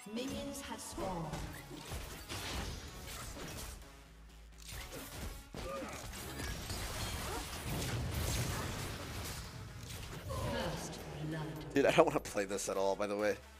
Minions have spawned. First blood. Dude, I don't want to play this at all, by the way.